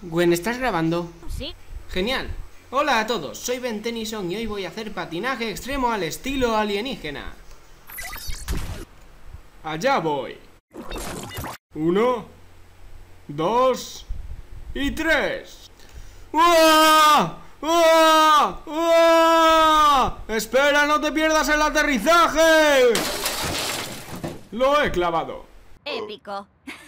Gwen, ¿estás grabando? Sí. Genial. Hola a todos, soy Ben Tennyson y hoy voy a hacer patinaje extremo al estilo alienígena. Allá voy. 1, 2 y 3. ¡Uah! ¡Uah! ¡Uah! ¡Espera, no te pierdas el aterrizaje! Lo he clavado. Épico.